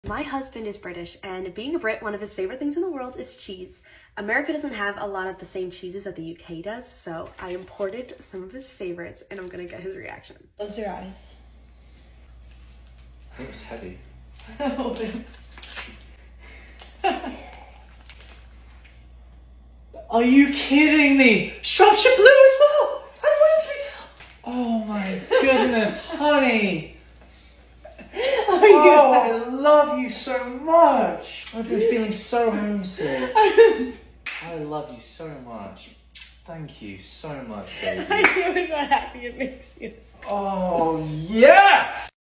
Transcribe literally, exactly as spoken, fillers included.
My husband is British, and being a Brit, one of his favorite things in the world is cheese. America doesn't have a lot of the same cheeses that the U K does, so I imported some of his favorites, and I'm gonna get his reaction. Close your eyes. I think it's heavy. Are you kidding me? Shropshire Blue as well! And Wensleydale! Oh my goodness, honey! Oh, I love you so much! I've been feeling so homesick. I love you so much. Thank you so much, baby. I know how happy it makes you. Oh, yes!